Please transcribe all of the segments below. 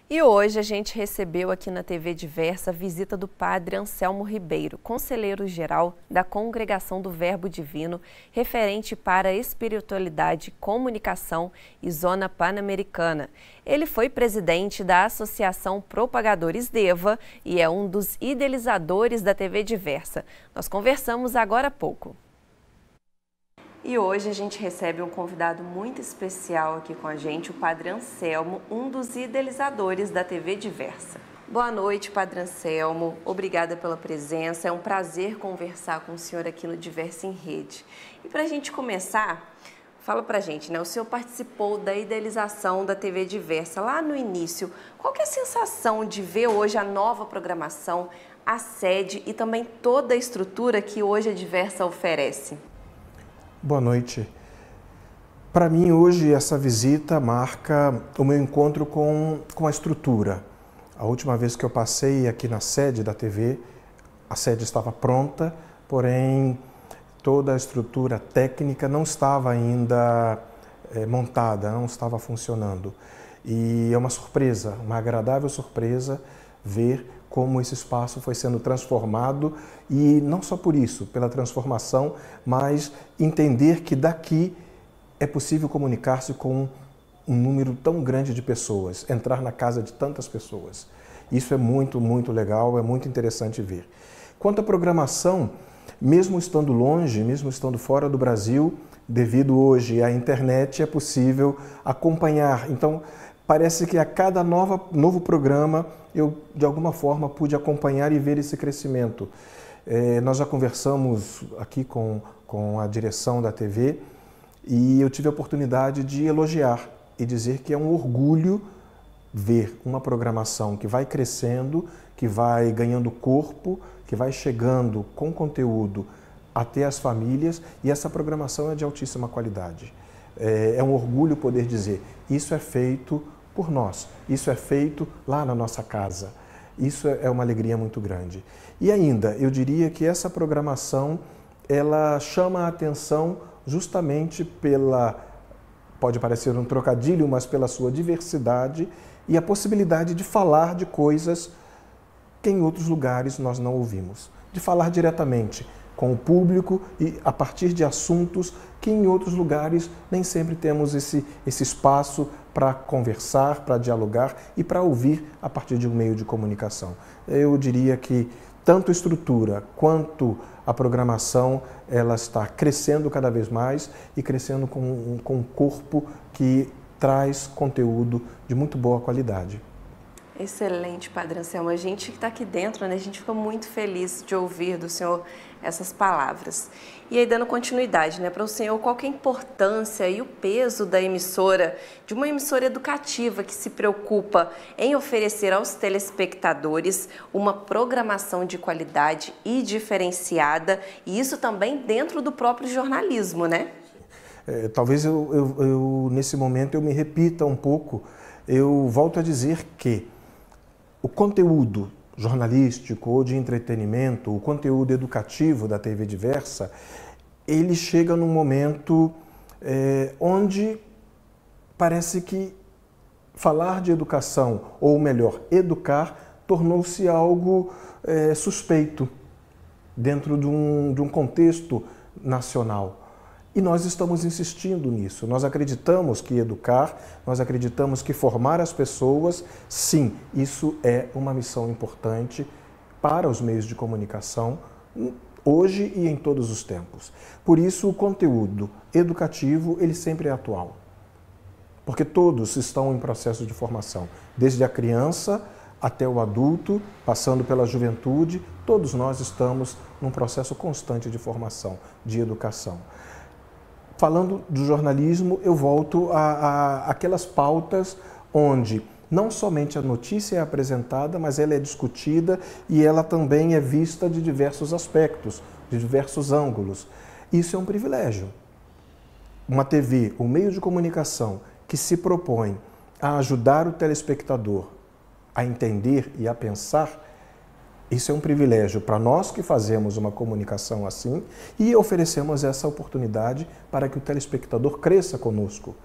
E hoje a gente recebeu aqui na TV Diversa a visita do padre Anselmo Ribeiro, conselheiro-geral da Congregação do Verbo Divino, referente para a espiritualidade, comunicação e zona pan-americana. Ele foi presidente da Associação Propagadores DEVA e é um dos idealizadores da TV Diversa. Nós conversamos agora há pouco. E hoje a gente recebe um convidado muito especial aqui com a gente, o Padre Anselmo, um dos idealizadores da TV Diversa. Boa noite, Padre Anselmo. Obrigada pela presença. É um prazer conversar com o senhor aqui no Diversa em Rede. E para a gente começar, fala pra gente, né? O senhor participou da idealização da TV Diversa lá no início. Qual que é a sensação de ver hoje a nova programação, a sede e também toda a estrutura que hoje a Diversa oferece? Boa noite. Para mim, hoje, essa visita marca o meu encontro com a estrutura. A última vez que eu passei aqui na sede da TV, a sede estava pronta, porém, toda a estrutura técnica não estava ainda montada, não estava funcionando. E é uma surpresa, uma agradável surpresa, ver como esse espaço foi sendo transformado e não só por isso, pela transformação, mas entender que daqui é possível comunicar-se com um número tão grande de pessoas, entrar na casa de tantas pessoas. Isso é muito, muito legal, é muito interessante ver. Quanto à programação, mesmo estando longe, mesmo estando fora do Brasil, devido hoje à internet, é possível acompanhar. Então, parece que a cada novo programa eu, de alguma forma, pude acompanhar e ver esse crescimento. Nós já conversamos aqui com a direção da TV e eu tive a oportunidade de elogiar e dizer que é um orgulho ver uma programação que vai crescendo, que vai ganhando corpo, que vai chegando com conteúdo até as famílias e essa programação é de altíssima qualidade. É um orgulho poder dizer, isso é feito por nós, isso é feito lá na nossa casa. Isso é uma alegria muito grande. E ainda, eu diria que essa programação, ela chama a atenção justamente pode parecer um trocadilho, mas pela sua diversidade e a possibilidade de falar de coisas que em outros lugares nós não ouvimos. De falar diretamente com o público e a partir de assuntos que em outros lugares nem sempre temos esse espaço para conversar, para dialogar e para ouvir a partir de um meio de comunicação. Eu diria que tanto a estrutura quanto a programação, ela está crescendo cada vez mais e crescendo com um corpo que traz conteúdo de muito boa qualidade. Excelente, Padre Anselmo. A gente que está aqui dentro, né, a gente fica muito feliz de ouvir do senhor essas palavras. E aí, dando continuidade, né, para o senhor, qual que é a importância e o peso da emissora, de uma emissora educativa que se preocupa em oferecer aos telespectadores uma programação de qualidade e diferenciada, e isso também dentro do próprio jornalismo, né? Talvez nesse momento eu me repita um pouco, eu volto a dizer que o conteúdo jornalístico ou de entretenimento, o conteúdo educativo da TV Diversa, ele chega num momento onde parece que falar de educação, ou melhor, educar, tornou-se algo suspeito dentro de um contexto nacional. E nós estamos insistindo nisso. Nós acreditamos que educar, nós acreditamos que formar as pessoas, sim, isso é uma missão importante para os meios de comunicação, hoje e em todos os tempos. Por isso, o conteúdo educativo, ele sempre é atual. Porque todos estão em processo de formação, desde a criança até o adulto, passando pela juventude, todos nós estamos num processo constante de formação, de educação. Falando do jornalismo, eu volto àquelas pautas onde não somente a notícia é apresentada, mas ela é discutida e ela também é vista de diversos aspectos, de diversos ângulos. Isso é um privilégio. Uma TV, um meio de comunicação que se propõe a ajudar o telespectador a entender e a pensar, isso é um privilégio para nós que fazemos uma comunicação assim e oferecemos essa oportunidade para que o telespectador cresça conosco.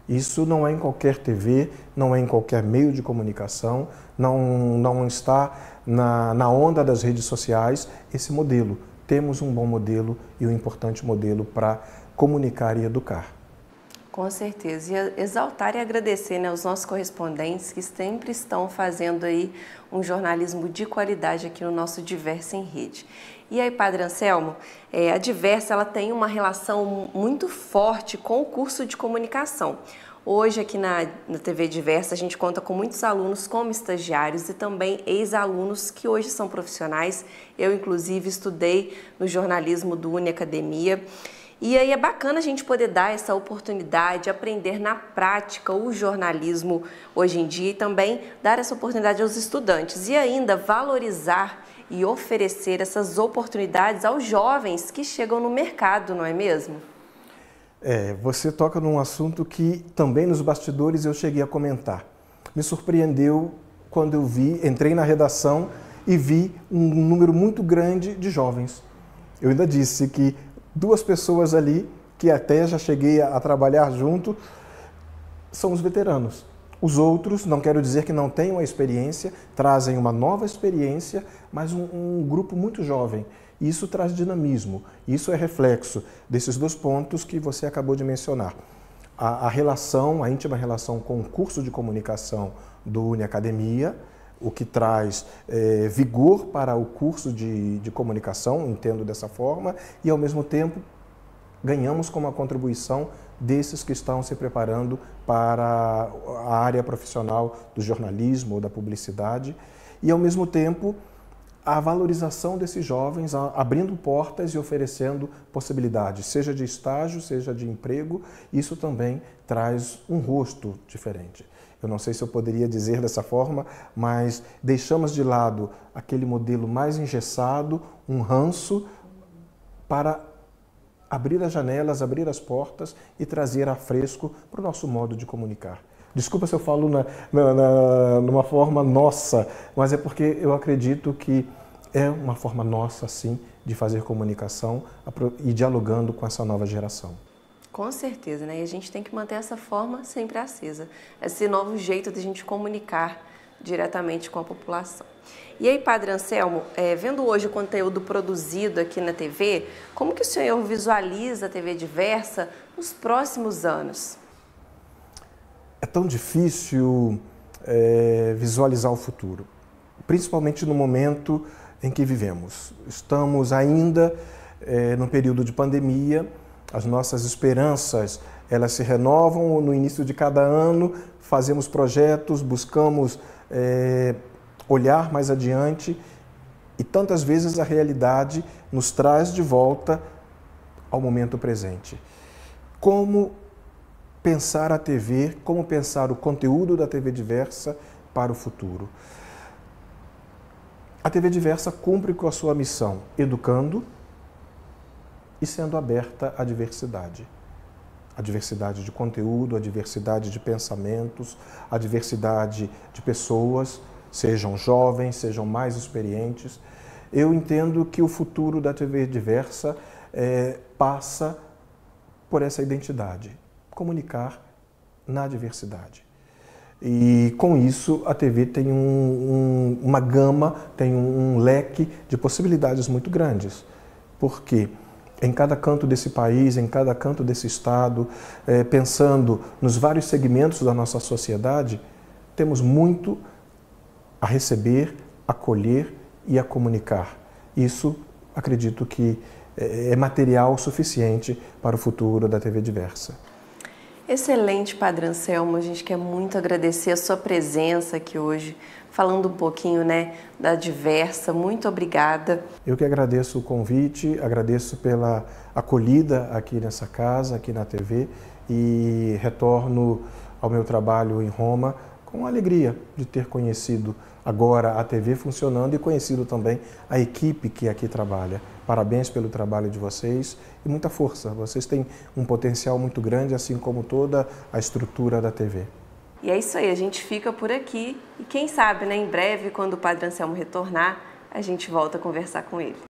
Isso não é em qualquer TV, não é em qualquer meio de comunicação, não está na onda das redes sociais esse modelo. Temos um bom modelo e um importante modelo para comunicar e educar. Com certeza. E exaltar e agradecer, né, aos nossos correspondentes que sempre estão fazendo aí um jornalismo de qualidade aqui no nosso Diversa em Rede. E aí, Padre Anselmo, a Diversa ela tem uma relação muito forte com o curso de comunicação. Hoje, aqui na TV Diversa, a gente conta com muitos alunos como estagiários e também ex-alunos que hoje são profissionais. Eu, inclusive, estudei no jornalismo do Uniacademia. E aí é bacana a gente poder dar essa oportunidade, aprender na prática o jornalismo hoje em dia e também dar essa oportunidade aos estudantes e ainda valorizar e oferecer essas oportunidades aos jovens que chegam no mercado, não é mesmo? Você toca num assunto que também nos bastidores eu cheguei a comentar. Me surpreendeu quando eu entrei na redação e vi um número muito grande de jovens. Eu ainda disse que 2 pessoas ali, que até já cheguei a trabalhar junto, são os veteranos. Os outros, não quero dizer que não tenham a experiência, trazem uma nova experiência, mas um grupo muito jovem. Isso traz dinamismo, isso é reflexo desses 2 pontos que você acabou de mencionar. A íntima relação com o curso de comunicação do Uniacademia, o que traz vigor para o curso de comunicação, entendo dessa forma, e ao mesmo tempo ganhamos como a contribuição desses que estão se preparando para a área profissional do jornalismo ou da publicidade, e ao mesmo tempo a valorização desses jovens, abrindo portas e oferecendo possibilidades, seja de estágio, seja de emprego. Isso também traz um rosto diferente. Eu não sei se eu poderia dizer dessa forma, mas deixamos de lado aquele modelo mais engessado, um ranço, para abrir as janelas, abrir as portas e trazer a fresco para o nosso modo de comunicar. Desculpa se eu falo numa forma nossa, mas é porque eu acredito que é uma forma nossa, sim, de fazer comunicação e dialogando com essa nova geração. Com certeza, né? E a gente tem que manter essa forma sempre acesa, esse novo jeito de a gente comunicar diretamente com a população. E aí, Padre Anselmo, vendo hoje o conteúdo produzido aqui na TV, como que o senhor visualiza a TV Diversa nos próximos anos? É tão difícil visualizar o futuro, principalmente no momento em que vivemos. Estamos ainda no período de pandemia, as nossas esperanças elas se renovam no início de cada ano, fazemos projetos, buscamos olhar mais adiante e tantas vezes a realidade nos traz de volta ao momento presente. Como pensar a TV, como pensar o conteúdo da TV Diversa para o futuro? A TV Diversa cumpre com a sua missão, educando e sendo aberta à diversidade. A diversidade de conteúdo, a diversidade de pensamentos, a diversidade de pessoas, sejam jovens, sejam mais experientes. Eu entendo que o futuro da TV Diversa passa por essa identidade, comunicar na diversidade. E com isso a TV tem uma gama, tem um leque de possibilidades muito grandes. Porque em cada canto desse país, em cada canto desse estado, pensando nos vários segmentos da nossa sociedade, temos muito a receber, a acolher e a comunicar. Isso, acredito que é material suficiente para o futuro da TV Diversa. Excelente, Padre Anselmo. A gente quer muito agradecer a sua presença aqui hoje, falando um pouquinho, da Diversa. Muito obrigada. Eu que agradeço o convite, agradeço pela acolhida aqui nessa casa, aqui na TV, e retorno ao meu trabalho em Roma com alegria de ter conhecido agora a TV funcionando e conhecido também a equipe que aqui trabalha. Parabéns pelo trabalho de vocês e muita força. Vocês têm um potencial muito grande, assim como toda a estrutura da TV. E é isso aí, a gente fica por aqui e quem sabe, em breve, quando o Padre Anselmo retornar, a gente volta a conversar com ele.